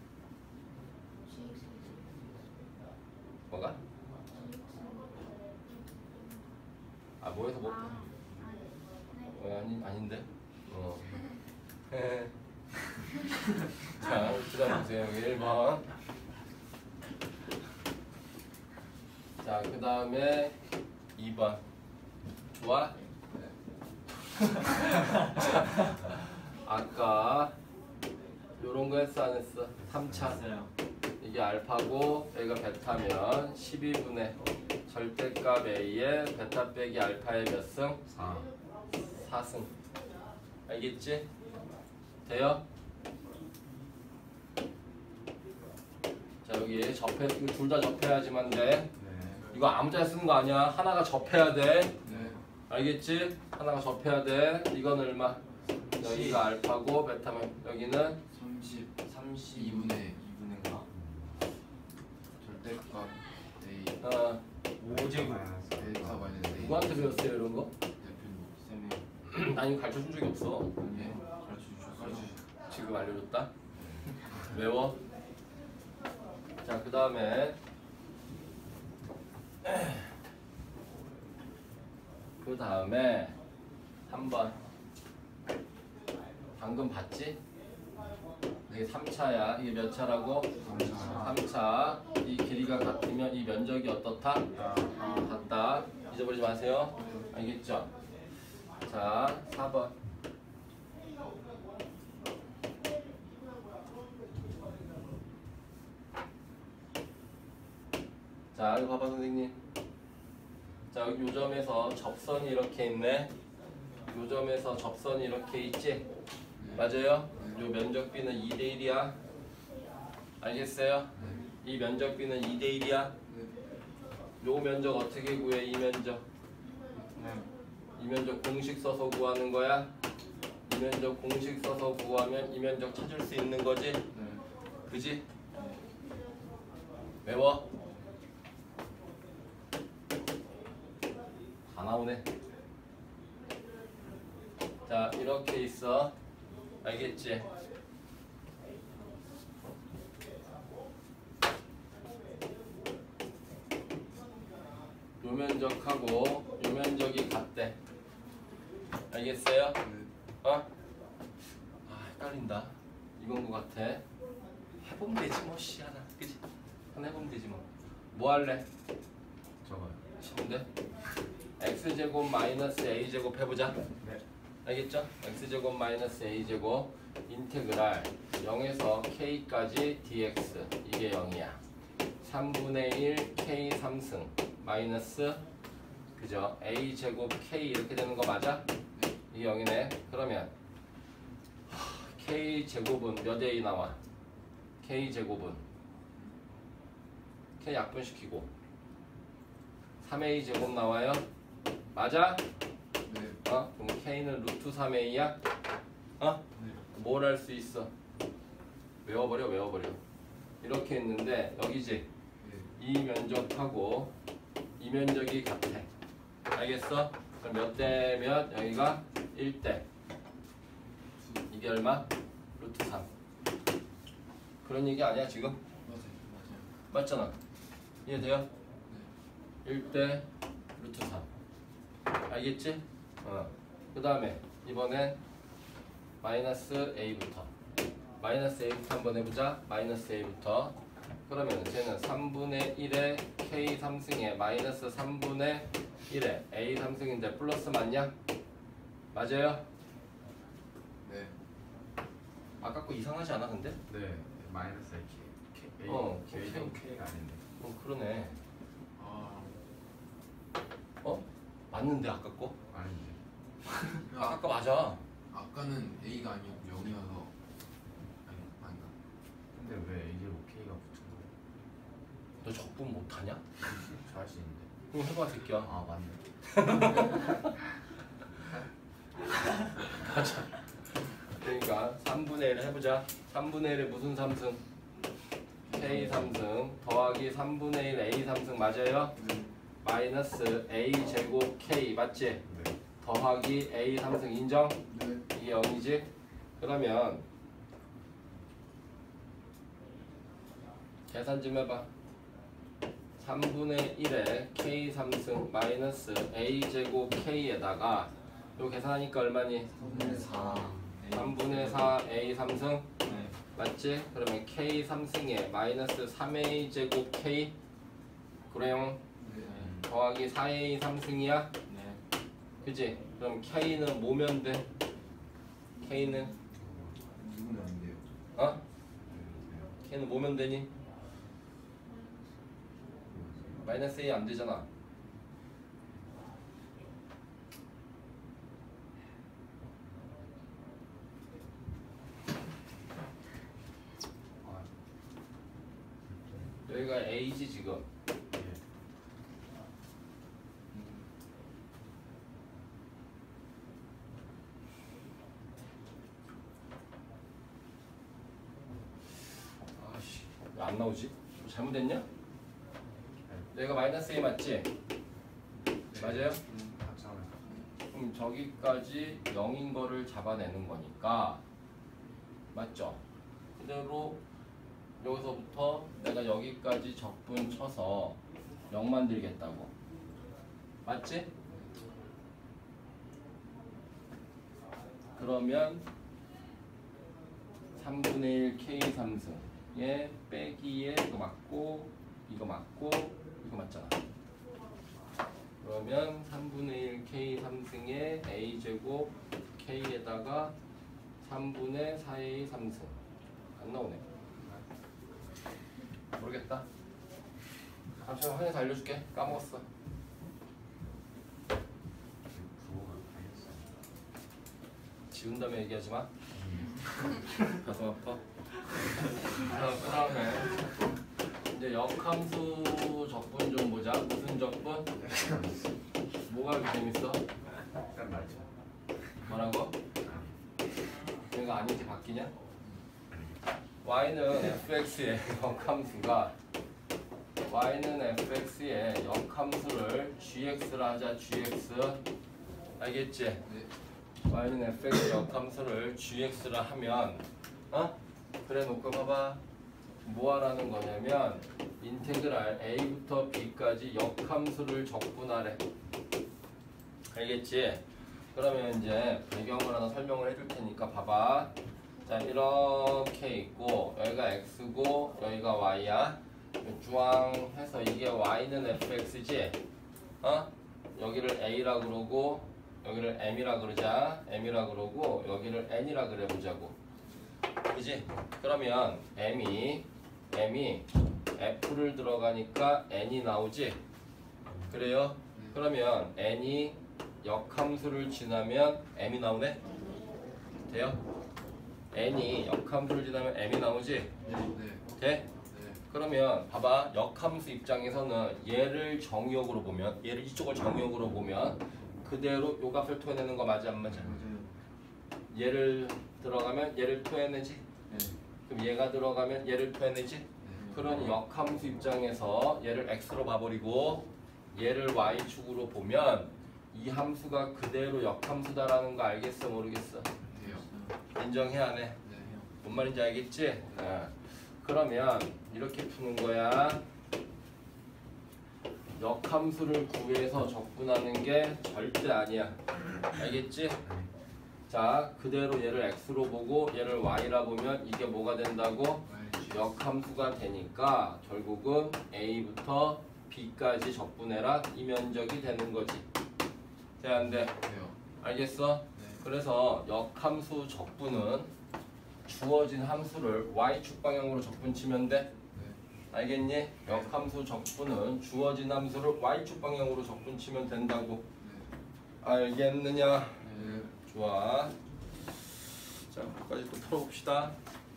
[SPEAKER 1] 뭐가? 아, 뭐해서 뭐? 어, 아니, 아닌데? 어. 자, 그다음 보세요. 여기 일 번. 자, 그 다음에 이 번. 좋아? 자, 아까 요런 거 했어 안 했어? 삼 차. 이게 알파고 여기가 베타면 십이 분의 절대값 a에 베타 빼기 알파의 몇 승?
[SPEAKER 3] 사.
[SPEAKER 1] 사 승. 알겠지? 돼요? 자, 여기 접해, 이거 둘 다 접해야지만 돼.
[SPEAKER 3] 네.
[SPEAKER 1] 이거 아무데나 쓰는 거 아니야. 하나가 접해야 돼.
[SPEAKER 2] 네.
[SPEAKER 1] 알겠지? 하나가 접해야 돼. 이건 얼마? 여기가 알파고 베타면 여기는
[SPEAKER 2] 삼십, 삼십이 분의 이 분의인가? 절대값 A
[SPEAKER 1] 어,
[SPEAKER 3] 오제곱 마이너스
[SPEAKER 2] 베타 마이너스 A.
[SPEAKER 1] 누구한테 배웠어요 이런 거?
[SPEAKER 2] 대표님 쌤이
[SPEAKER 1] 난 이거 가르쳐 준 적이 없어.
[SPEAKER 2] 네. 가르쳐 주셨어요.
[SPEAKER 1] 지금 알려줬다. 외워. 자, 그 다음에 그 다음에 한번 방금 봤지? 이게 삼 차야. 이게 몇 차라고? 삼 차. 이 길이가 같으면 이 면적이 어떻다? 같다. 잊어버리지 마세요. 알겠죠? 자, 사 번. 자, 이거 봐봐 선생님. 자, 요 점에서 접선이 이렇게 있네. 요 점에서 접선이 이렇게 있지? 맞아요? 요 면적 B는 이 대 일이야. 알겠어요? 이 면적 B는 이 대 일이야. 요 면적 어떻게 구해? 이 면적. 이 면적 공식 써서 구하는 거야. 이 면적 공식 써서 구하면 이 면적 찾을 수 있는 거지? 그지? 외워? 다 나오네. 자, 이렇게 있어. 알겠지? 요 면적하고 요 면적이 같대. 알겠어요? 어? 아, 헷갈린다. 이건 거 같아. 해보면 되지 뭐, 씨 하나. 그치? 하나 해보면 되지 뭐. 뭐 할래?
[SPEAKER 2] 저거요.
[SPEAKER 1] 쉬운데? x제곱 마이너스 a제곱 해보자.
[SPEAKER 2] 네.
[SPEAKER 1] 알겠죠? x제곱 마이너스 a제곱 인테그랄 영에서 k까지 dx 이게 영이야. 삼분의 일 k 삼승 마이너스 그죠? a제곱 k 이렇게 되는 거 맞아? 이게 영이네. 그러면 k제곱은 몇 a 나와? k제곱은 k 약분시키고 삼 a 제곱 나와요? 맞아?
[SPEAKER 2] 네.
[SPEAKER 1] 어? 그럼 k는 루트 삼 a야? 어?
[SPEAKER 2] 네.
[SPEAKER 1] 뭘 할 수 있어? 외워버려 외워버려. 이렇게 했는데 여기지?
[SPEAKER 2] 네.
[SPEAKER 1] 이 면적하고 이 면적이 같아. 알겠어? 그럼 몇 대 몇? 여기가 일 대. 이게 얼마? 루트 삼. 그런 얘기 아니야 지금?
[SPEAKER 2] 맞아요. 맞아요.
[SPEAKER 1] 맞잖아. 이해돼요?
[SPEAKER 2] 네.
[SPEAKER 1] 일 대 루트 삼. 알겠지? 어. 그 다음에 이번엔 마이너스 a부터. 마이너스 a부터 한번 해보자. 마이너스 a부터. 그러면 쟤는 삼분의 일에 k 삼승에 마이너스 삼분의 일에 a 삼승인데 플러스 맞냐? 맞아요?
[SPEAKER 2] 네.
[SPEAKER 1] 아까 거 이상하지 않아 근데?
[SPEAKER 3] 네. 마이너스 K. K.
[SPEAKER 1] 어,
[SPEAKER 3] K는
[SPEAKER 1] K.
[SPEAKER 3] K가 아닌데.
[SPEAKER 1] 어 그러네.
[SPEAKER 2] 아.
[SPEAKER 1] 어? 맞는데 아까 거?
[SPEAKER 3] 아닌데.
[SPEAKER 1] 아까 거 맞아.
[SPEAKER 2] 아까는 A가 아니고 영이어서 아니 맞나?
[SPEAKER 3] 근데 왜 A제곱 K가 붙은 거야?
[SPEAKER 1] 너 적분 못하냐?
[SPEAKER 3] 저 할 수 있는데.
[SPEAKER 1] 그럼 해봐 새끼야.
[SPEAKER 3] 아 맞네.
[SPEAKER 1] 그러니까 삼분의 일 해보자. 삼분의 일에 무슨 삼승? k 삼승 더하기 삼분의 일 a 삼승 맞아요?
[SPEAKER 2] 네.
[SPEAKER 1] 마이너스 a 제곱 k 맞지?
[SPEAKER 3] 네.
[SPEAKER 1] 더하기 a 삼승 인정?
[SPEAKER 2] 네.
[SPEAKER 1] 이게 영이지? 그러면 계산 좀 해봐. 삼분의 일에 k 삼승 마이너스 a 제곱 k에다가 요 계산하니까 얼마니?
[SPEAKER 2] 삼분의 사.
[SPEAKER 1] 삼분의 사 a 삼승
[SPEAKER 2] 네.
[SPEAKER 1] 맞지? 그러면 k 삼승에 마이너스 삼 a 제곱 k 그래요?
[SPEAKER 2] 네.
[SPEAKER 1] 더하기 사 a 삼승이야?
[SPEAKER 2] 네.
[SPEAKER 1] 그지? 그럼 k는 뭐면 돼? k는
[SPEAKER 2] 이건 아닌데요.
[SPEAKER 1] 어? k는 뭐면 되니? 마이너스 a 안 되잖아. 여기가 a지 지금. 아씨 왜 안 나오지? 뭐 잘못됐냐? 여기가 마이너스 a 맞지? 맞아요? 그럼 저기까지 영인 거를 잡아내는 거니까 맞죠? 그대로 여기서부터 내가 여기까지 적분 쳐서 영 만들겠다고 맞지? 그러면 삼분의 일 케이 삼승에 빼기에 이거 맞고 이거 맞고 이거 맞잖아. 그러면 삼분의 일 케이 삼승에 a제곱 k에다가 삼분의 사 에이 삼승 안 나오네. 모르겠다. 잠시만 확인해서 알려줄게. 까먹었어.
[SPEAKER 3] 부호가 알겠어요.
[SPEAKER 1] 지운 다음에 얘기하지 마. 가슴 아파. 그 다음에 이제 역함수 적분 좀 보자. 무슨 적분? 뭐가 이렇게 재밌어?
[SPEAKER 3] 약간 말죠.
[SPEAKER 1] 뭐라고?
[SPEAKER 3] 아니.
[SPEAKER 1] 이거 아니지 바뀌냐? y는 fx의 역함수가 y는 fx의 역함수를 gx라 하자. gx 알겠지?
[SPEAKER 2] 네.
[SPEAKER 1] y는 fx의 역함수를 gx라 하면 어? 그래 놓고 봐봐. 뭐 하라는 거냐면 인테그랄 a부터 b까지 역함수를 적분하래. 알겠지? 그러면 이제 배경을 하나 설명을 해줄 테니까 봐봐. 자 이렇게 있고 여기가 x고 여기가 y야. 주황 해서 이게 y는 fx지? 어? 여기를 a라 그러고 여기를 m이라 그러자. m이라 그러고 여기를 n이라 그래 보자고. 그지? 그러면 m이 m이 f를 들어가니까 n이 나오지? 그래요? 그러면 n이 역함수를 지나면 m이 나오네? 돼요? n이 역함수를 지나면 m이 나오지?
[SPEAKER 2] 네. 네.
[SPEAKER 1] 돼?
[SPEAKER 2] 네.
[SPEAKER 1] 그러면 봐봐. 역함수 입장에서는 얘를 정의역으로 보면 얘를 이쪽을 정의역으로 보면 그대로 요 값을 토해내는 거 맞아 안 맞아?
[SPEAKER 2] 맞아요.
[SPEAKER 1] 얘를 들어가면 얘를 토해내지?
[SPEAKER 2] 네.
[SPEAKER 1] 그럼 얘가 들어가면 얘를 토해내지?
[SPEAKER 2] 네.
[SPEAKER 1] 그런 역함수 입장에서 얘를 x로 봐버리고 얘를 y축으로 보면 이 함수가 그대로 역함수다라는 거 알겠어 모르겠어?
[SPEAKER 2] 돼요.
[SPEAKER 1] 인정해야 안 해?
[SPEAKER 2] 네.
[SPEAKER 1] 뭔 말인지 알겠지? 어. 그러면 이렇게 푸는 거야. 역함수를 구해서 적분하는 게 절대 아니야. 알겠지? 자 그대로 얘를 x로 보고 얘를 y라 보면 이게 뭐가 된다고? 역함수가 되니까 결국은 a부터 b까지 적분해라 이 면적이 되는 거지. 돼 안 돼?
[SPEAKER 2] 돼요.
[SPEAKER 1] 알겠어?
[SPEAKER 2] 네.
[SPEAKER 1] 그래서 역함수 적분은 주어진 함수를 y축 방향으로 적분치면 돼.
[SPEAKER 2] 네.
[SPEAKER 1] 알겠니? 역함수 적분은 주어진 함수를 y축 방향으로 적분치면 된다고.
[SPEAKER 2] 네.
[SPEAKER 1] 알겠느냐?
[SPEAKER 2] 네.
[SPEAKER 1] 좋아. 자, 끝까지 또 풀어봅시다.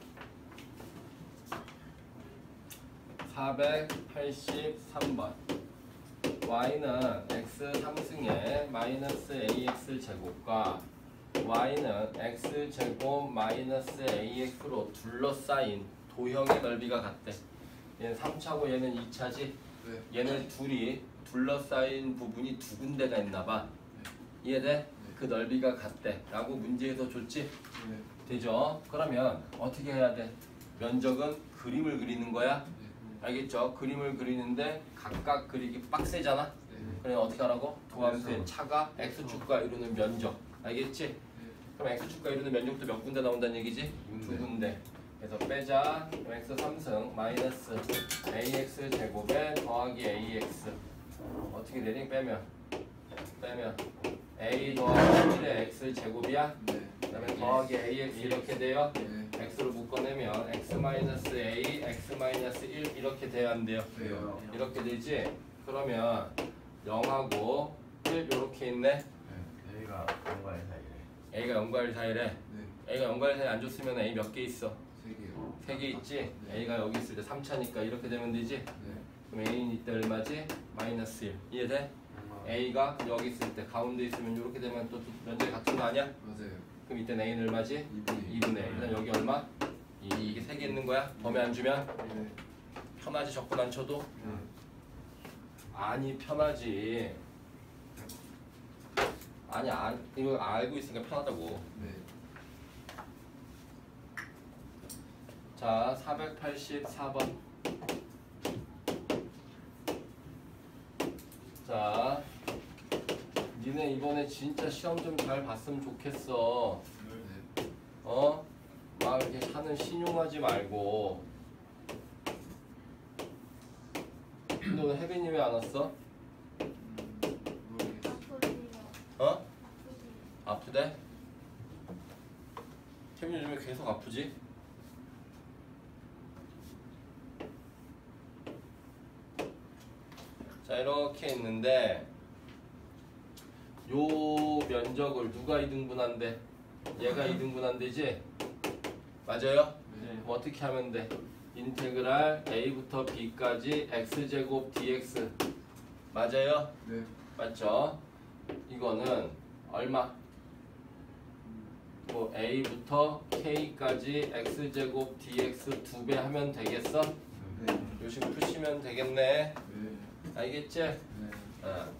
[SPEAKER 1] 사백팔십삼 번. y는 x 삼승에 마이너스 ax 제곱과 y는 x 제곱 마이너스 ax로 둘러싸인 도형의 넓이가 같대. 얘는 삼 차고 얘는 이 차지.
[SPEAKER 2] 네.
[SPEAKER 1] 얘는 둘이 둘러싸인 부분이 두 군데가 있나봐. 이해돼? 그 넓이가 같대 라고 문제에서 줬지?
[SPEAKER 2] 네.
[SPEAKER 1] 되죠? 그러면 어떻게 해야 돼? 면적은 그림을 그리는 거야.
[SPEAKER 2] 네.
[SPEAKER 1] 알겠죠? 그림을 그리는데 각각 그리기 빡세잖아?
[SPEAKER 2] 네.
[SPEAKER 1] 그래 어떻게 하라고? 도함수의 차가 x축과 이루는 면적. 알겠지? 그럼 x축과 이루는 면적도 몇 군데 나온다는 얘기지? 두 군데. 그래서 빼자. x 삼승 마이너스 ax 제곱에 더하기 ax. 어떻게 되니? 빼면 빼면 a 더하기 일의 x 제곱이야.
[SPEAKER 2] 네.
[SPEAKER 1] 그 다음에 더하기 ax 이렇게 돼요.
[SPEAKER 2] 네.
[SPEAKER 1] x로 묶어내면 x 마이너스 a, x 마이너스 일 이렇게 돼야 안 돼요.
[SPEAKER 2] 돼요.
[SPEAKER 1] 이렇게 되지? 그러면 영하고 일 이렇게 있네.
[SPEAKER 3] 네. A가 뭔가 사이래.
[SPEAKER 1] a가 영과 일 사이래.
[SPEAKER 2] 네.
[SPEAKER 1] a가 영과 일 사이 안 줬으면 a 몇 개 있어?
[SPEAKER 2] 세 개요.
[SPEAKER 1] 세 개 있지?
[SPEAKER 2] 네.
[SPEAKER 1] a가 여기 있을 때 삼 차니까 이렇게 되면 되지?
[SPEAKER 2] 네.
[SPEAKER 1] 그럼 a는 이때 얼마지? 마이너스 일. 이해돼? a가 여기 있을 때 가운데 있으면 이렇게 되면 또 면적이 같은 거 아니야?
[SPEAKER 2] 맞아요.
[SPEAKER 1] 그럼 이때 a는 얼마지?
[SPEAKER 2] 이분의 일.
[SPEAKER 1] 이분의 일. 그다음 여기 얼마? 이, 이게 세 개 있는 거야? 범위 안 주면?
[SPEAKER 2] 네.
[SPEAKER 1] 편하지 적분 안 쳐도?
[SPEAKER 2] 네.
[SPEAKER 1] 아니 편하지. 아니 안, 이거 알고 있으니까 편하다고.
[SPEAKER 2] 네.
[SPEAKER 1] 자 사백팔십사 번. 자 니네 이번에 진짜 시험 좀 잘 봤으면 좋겠어.
[SPEAKER 2] 네.
[SPEAKER 1] 어? 막 이렇게 하는 신용하지 말고. 근데 오늘 혜빈이 왜 안 왔어?
[SPEAKER 2] 모르겠어.
[SPEAKER 1] 어? 아프대? 혜빈이 요즘에 계속 아프지? 자 이렇게 있는데 요 면적을 누가 이등분한대? 얘가 이등분한대지? 맞아요?
[SPEAKER 2] 네.
[SPEAKER 1] 그럼 어떻게 하면 돼? 인테그랄 a부터 b까지 x제곱 dx 맞아요?
[SPEAKER 2] 네.
[SPEAKER 1] 맞죠? 이거는 얼마? 뭐 a부터 k까지 x제곱 dx 두 배 하면 되겠어?
[SPEAKER 2] 네.
[SPEAKER 1] 요식 푸시면 되겠네.
[SPEAKER 2] 네.
[SPEAKER 1] 알겠지?
[SPEAKER 2] 네.
[SPEAKER 1] 어.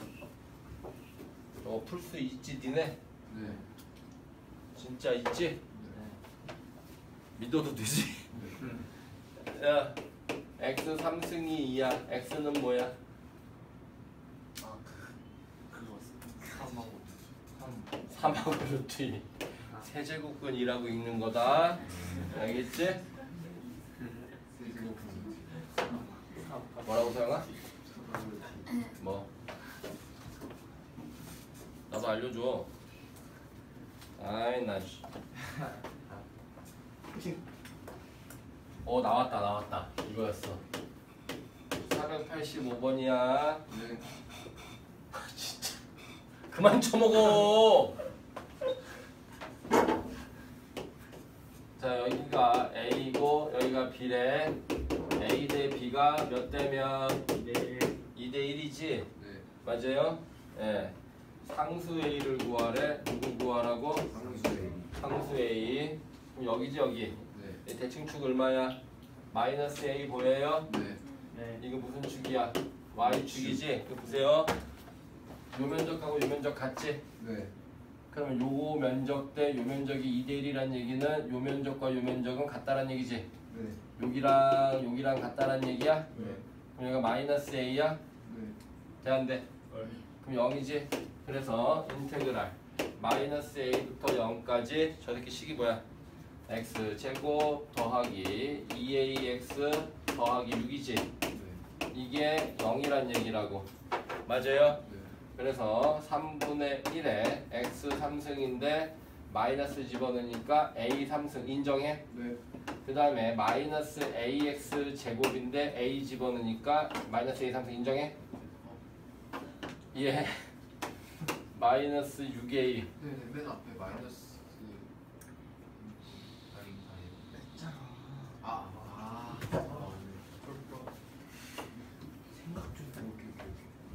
[SPEAKER 1] 저거 풀 수 있지 니네?
[SPEAKER 2] 네.
[SPEAKER 1] 진짜 있지?
[SPEAKER 2] 네.
[SPEAKER 1] 믿어도 되지? 야 x 삼승이 이야. x는 뭐야?
[SPEAKER 2] 아, 그, 그거 삼하고 삼.
[SPEAKER 1] 삼하고 루트 이 세제곱근 이라고 읽는 거다. 알겠지?
[SPEAKER 2] 세제곱
[SPEAKER 1] 뭐라고 소영아? 뭐? 나도 알려줘. 아이 나 씨. 어 나왔다 나왔다. 이거였어. 사백팔십오 번이야.
[SPEAKER 2] 네.
[SPEAKER 1] 진짜 그만 쳐먹어. 자 여기가 A고 여기가 B래. A 대 B가 몇 대면 이 대 일이지?
[SPEAKER 2] 네.
[SPEAKER 1] 맞아요? 예. 상수 A를 구하래. 누구 구하라고?
[SPEAKER 2] 상수의
[SPEAKER 1] 상수 A. 그럼 여기지 여기.
[SPEAKER 2] 네.
[SPEAKER 1] 이 대칭축 얼마야? 마이너스 A 보여요?
[SPEAKER 2] 네.
[SPEAKER 1] 이거 무슨 축이야? Y축이지? 이거 보세요. 요 면적하고 요 면적 같지?
[SPEAKER 2] 네.
[SPEAKER 1] 그러면 요 면적 대 요 면적이 이 대 일이란 얘기는 요 면적과 요 면적은 같다란 얘기지?
[SPEAKER 2] 네.
[SPEAKER 1] 여기랑 여기랑 같다란 얘기야?
[SPEAKER 2] 네.
[SPEAKER 1] 그럼 여기가 마이너스 A야?
[SPEAKER 2] 네.
[SPEAKER 1] 돼 안 돼? 그럼 영이지? 그래서 인테그랄 마이너스 A부터 영까지 저 새끼 식이 뭐야? x 제곱 더하기 이 에이엑스 더하기 육이지?
[SPEAKER 2] 네.
[SPEAKER 1] 이게 영이란 얘기라고. 맞아요?
[SPEAKER 2] 네.
[SPEAKER 1] 그래서 삼분의 일에 x 삼승인데 마이너스 집어넣으니까 a 삼승 인정해?
[SPEAKER 2] 네.
[SPEAKER 1] 그 다음에 마이너스 ax 제곱인데 a 집어넣으니까 마이너스 a 삼승 인정해? 이해해? 마이너스 육 에이
[SPEAKER 2] 네. 네. 맨 앞에 마이너스 아니 아니 뺐잖아. 아. 아. 아. 생각 좀 해볼게.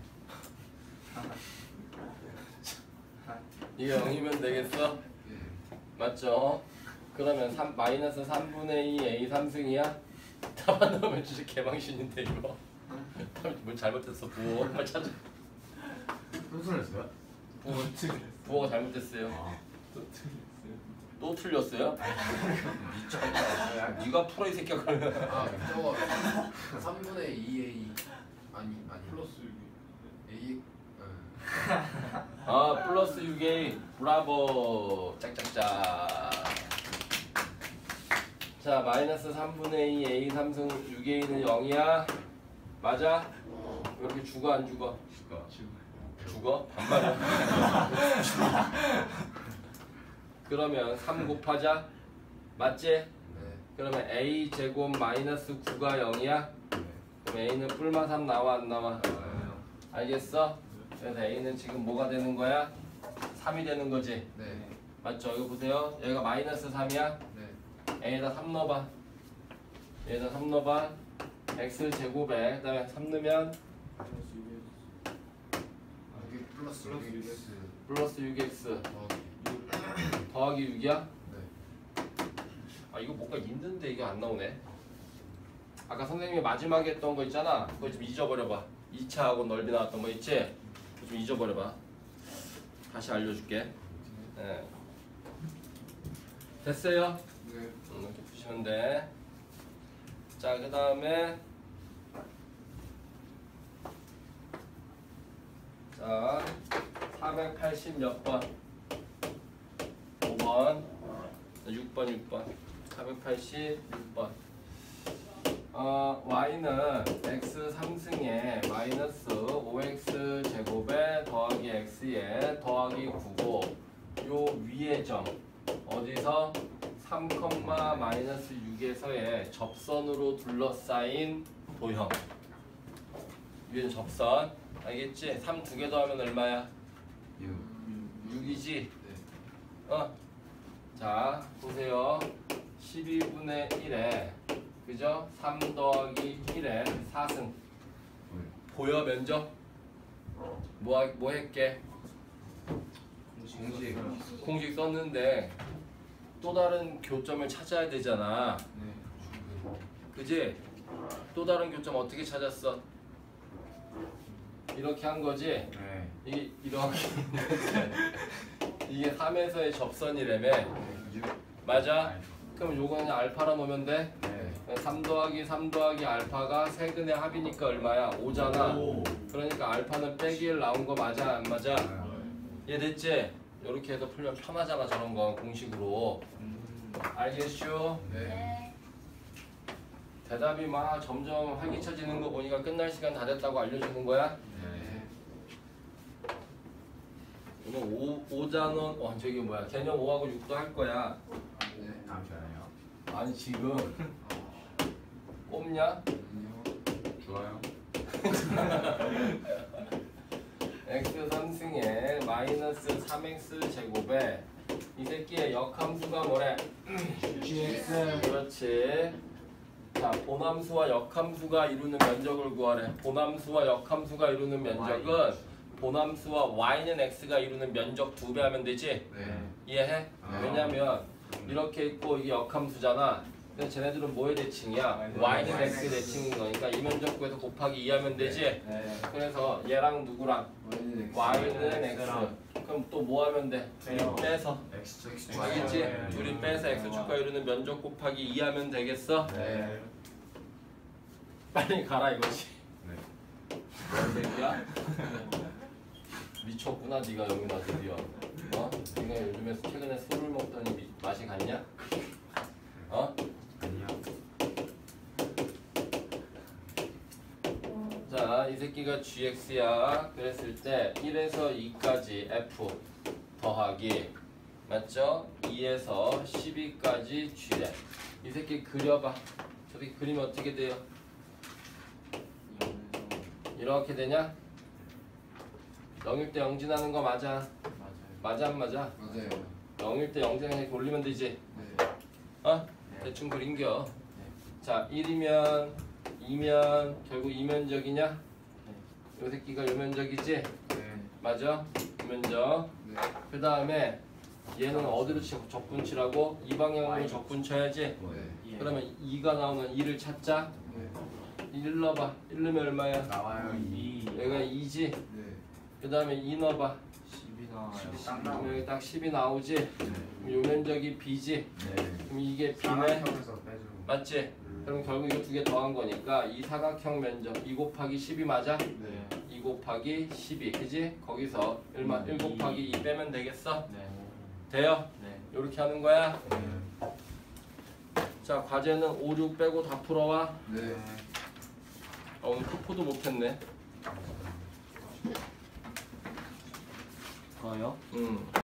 [SPEAKER 1] 이게 영이면 되겠어?
[SPEAKER 2] 예.
[SPEAKER 1] 맞죠? 그러면 삼, 마이너스 삼분의 이 a 삼승이야? 답안 나오면 진짜 개망신인데 이거 뭘 잘못했어 부호 빨리 찾아.
[SPEAKER 3] 순서를 했어요?
[SPEAKER 1] 부호, 부호가 잘못됐어요.
[SPEAKER 3] 아.
[SPEAKER 1] 또 틀렸어요? 네가 풀어 이 새끼야 그러면.
[SPEAKER 2] 아 저거 삼분의 이 에이 아니 아니 플러스 A
[SPEAKER 1] 아 플러스 육 에이 브라보 짝짝짝. 자 마이너스 삼분의 이 a 삼승 육 에이는 영이야. 맞아? 이렇게 죽어 안 죽어?
[SPEAKER 3] 죽어.
[SPEAKER 1] 죽어? 반말이야. 그러면 삼 곱하자. 맞지?
[SPEAKER 2] 네.
[SPEAKER 1] 그러면 a 제곱 마이너스 구가 영이야?
[SPEAKER 2] 네.
[SPEAKER 1] 그럼 a는 뿔마 삼 나와 안 나와?
[SPEAKER 2] 나와요.
[SPEAKER 1] 알겠어? 그래서 a는 지금 뭐가 되는 거야? 삼이 되는 거지?
[SPEAKER 2] 네.
[SPEAKER 1] 맞죠? 이거 보세요. 여기가 마이너스 삼이야?
[SPEAKER 2] 네.
[SPEAKER 1] a에다 삼 넣어봐. 얘에다 삼 넣어봐. x 제곱에 그 다음에 삼 넣으면
[SPEAKER 2] 여기 플러스 플러스
[SPEAKER 1] 플러스 육 엑스
[SPEAKER 2] 더하기
[SPEAKER 1] 더하기 육이야?
[SPEAKER 2] 네.
[SPEAKER 1] 아 이거 뭔가 힘든데 이게 안 나오네. 아까 선생님이 마지막에 했던 거 있잖아. 그거 좀 잊어버려봐. 이 차하고 넓이 나왔던 거 있지? 그거 좀 잊어버려봐. 다시 알려줄게. 네. 됐어요?
[SPEAKER 2] 네.
[SPEAKER 1] 음, 이렇게 푸시면 돼. 자, 그 다음에 자 사백팔십 몇 번? 오 번. 육 번, 육 번. 사백팔십육 번. 어, y는 x 삼 승에 마이너스 오 엑스 제곱에 더하기 x에 더하기 구고 요 위의 점 어디서 삼, 마이너스 육에서의 접선으로 둘러싸인 도형. 위는 접선. 알겠지? 삼 두 개 더하면 얼마야?
[SPEAKER 3] 육.
[SPEAKER 1] 육이지? 어? 자, 보세요. 십이분의 일에 그죠? 삼 더하기 일에 사 승. 보여 면적? 뭐, 하- 뭐 했게?
[SPEAKER 3] 공식.
[SPEAKER 1] 공식 썼는데 또 다른 교점을 찾아야 되잖아.
[SPEAKER 2] 네.
[SPEAKER 1] 그지? 또 다른 교점 어떻게 찾았어? 이렇게 한 거지?
[SPEAKER 3] 네.
[SPEAKER 1] 이게 이렇게 이게 삼에서의 접선이라며.
[SPEAKER 3] 육.
[SPEAKER 1] 맞아? 그럼 요거는 알파라 놓으면 돼?
[SPEAKER 3] 네.
[SPEAKER 1] 삼 더하기 삼 더하기 알파가 세근의 합이니까 얼마야? 오잖아.
[SPEAKER 3] 오.
[SPEAKER 1] 그러니까 알파는 빼기 일 나온 거 맞아 안 맞아? 이해됐지? 이렇게 해서 풀면 편하잖아 저런 건 공식으로. 알겠슈?
[SPEAKER 2] 네.
[SPEAKER 1] 대답이 막 점점 활기차지는 거 보니까 끝날 시간 다 됐다고 알려주는 거야?
[SPEAKER 3] 네.
[SPEAKER 1] 오늘 오, 오잖아. 어 저기 뭐야 개념 오하고 육도 할 거야.
[SPEAKER 2] 네.
[SPEAKER 3] 다음 시간에요.
[SPEAKER 1] 아니 지금 꼽냐?
[SPEAKER 3] 좋아요.
[SPEAKER 1] x 삼 승에 마이너스 삼 엑스 제곱에 이 새끼의 역함수가 뭐래?
[SPEAKER 3] 엑스.
[SPEAKER 1] 그렇지. 자, 본함수와 역함수가 이루는 면적을 구하래. 본함수와 역함수가 이루는 면적은 본함수와 y는 x가 이루는 면적 두 배 하면 되지?
[SPEAKER 2] 네.
[SPEAKER 1] 이해해?
[SPEAKER 3] 아.
[SPEAKER 1] 왜냐면 이렇게 있고 이게 역함수잖아. 근데 쟤네들은 뭐의 대칭이야? y는 x 대칭인 거니까 이 면적 구해서 곱하기 이 하면 되지?
[SPEAKER 3] 네.
[SPEAKER 1] 그래서 얘랑 누구랑? y는 x. 그럼 또 뭐 하면 돼? 둘이 빼서.
[SPEAKER 3] 엑스.
[SPEAKER 1] 알겠지?
[SPEAKER 3] 네.
[SPEAKER 1] 둘이 빼서 x축과 이루는 면적 곱하기 이 하면 되겠어?
[SPEAKER 3] 네.
[SPEAKER 1] 빨리 가라 이거지.
[SPEAKER 3] 네.
[SPEAKER 1] 뭔 새끼야? 미쳤구나 네가 영민아 드디어. 어? 네가 요즘에 최근에 술을 먹더니 미, 맛이 갔냐? 어?
[SPEAKER 3] 아니요.
[SPEAKER 1] 자, 이 새끼가 gx야. 그랬을 때 일에서 이까지 f 더하기 맞죠? 이에서 십이까지 g래. 이 새끼 그려봐. 저 새끼 그리면 어떻게 돼요? 이렇게 되냐? 영일 때 영진하는 거 맞아? 맞아 안 맞아?
[SPEAKER 2] 맞아요.
[SPEAKER 1] 영일 때 영진 이렇게 올리면 되지?
[SPEAKER 2] 네.
[SPEAKER 1] 어? 대충 그린겨. 자, 일이면 이면 결국 이면적이냐? 요 새끼가 요면적이지?
[SPEAKER 3] 네.
[SPEAKER 1] 맞아? 이면적.
[SPEAKER 2] 네.
[SPEAKER 1] 그 다음에 얘는 어디로 치, 적분치라고? 이 방향으로 적분쳐야지?
[SPEAKER 2] 네.
[SPEAKER 1] 그러면 이가 나오면 이를 찾자.
[SPEAKER 2] 네.
[SPEAKER 1] 일 넣어봐. 일 넣으면 얼마야?
[SPEAKER 3] 나와요. 이.
[SPEAKER 1] 여기가 이지?
[SPEAKER 2] 네.
[SPEAKER 1] 그 다음에 이 넣어봐.
[SPEAKER 3] 십이 나와요.
[SPEAKER 1] 그럼 여기 딱 십이 나오지? 그럼 요면적이 b지?
[SPEAKER 3] 네.
[SPEAKER 1] 그럼 이게 b네?
[SPEAKER 3] 삼각형에서 빼줘.
[SPEAKER 1] 맞지? 그럼 결국 이거 두 개 더한 거니까 이 사각형 면적 이 곱하기 십이 맞아?
[SPEAKER 2] 네.
[SPEAKER 1] 이 곱하기 십이 그지? 거기서 얼마? 일 곱하기 이 빼면 되겠어?
[SPEAKER 4] 네.
[SPEAKER 1] 돼요?
[SPEAKER 4] 네.
[SPEAKER 1] 이렇게 하는 거야?
[SPEAKER 3] 네.
[SPEAKER 1] 자, 과제는 오, 육 빼고 다 풀어와.
[SPEAKER 2] 네.
[SPEAKER 1] 아, 오늘 토포도 못했네.
[SPEAKER 4] 저요?
[SPEAKER 1] 음.